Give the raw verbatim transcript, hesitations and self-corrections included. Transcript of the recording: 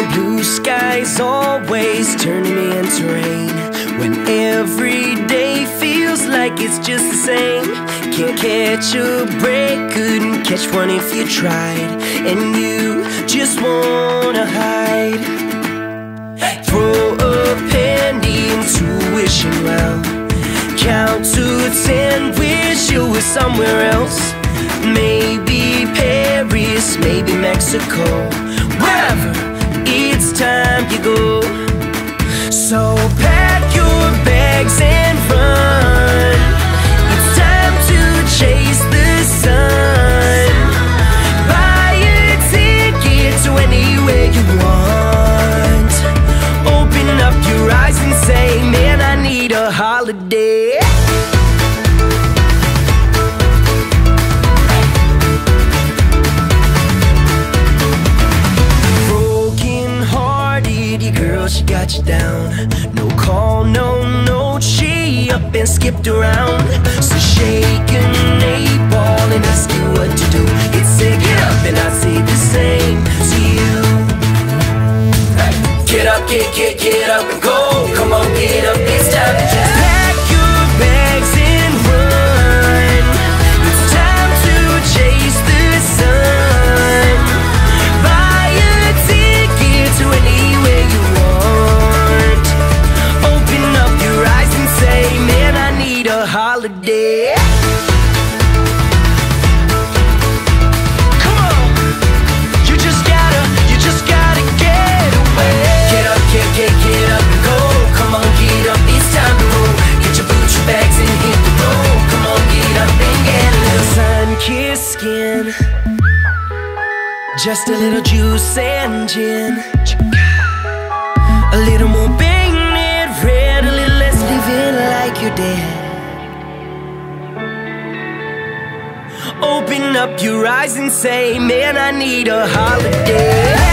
blue skies always turning me into rain. When every day feels like it's just the same. Can't catch a break, couldn't catch one if you tried. And you just wanna hide. Throw a penny into wishing well. Count to ten, wish you were somewhere else. Maybe Paris, maybe Mexico. Wherever, it's time you go. So pack your bags and run. It's time to chase the sun. Buy a ticket to anywhere you want. Open up your eyes and say, man, I need a holiday. She got you down. No call, no note. She up and skipped around. So shake an eight ball and ask you what to do. It's say get up and I say the same to you. Get up, get, get, get up and go. Come on, get up, it's time to just pack your bags and run. It's time to chase the sun. Buy a ticket to anywhere you want. Holiday. Come on, you just gotta, you just gotta get away. Get up, get, get, get up and go. Come on, get up, it's time to roll. Get your boots, your bags and hit the road. Come on, get up and get a little sun-kissed skin. Just a little juice and gin. A little more painted red, a little less living like you're dead. Open up your eyes and say, man, I need a holiday.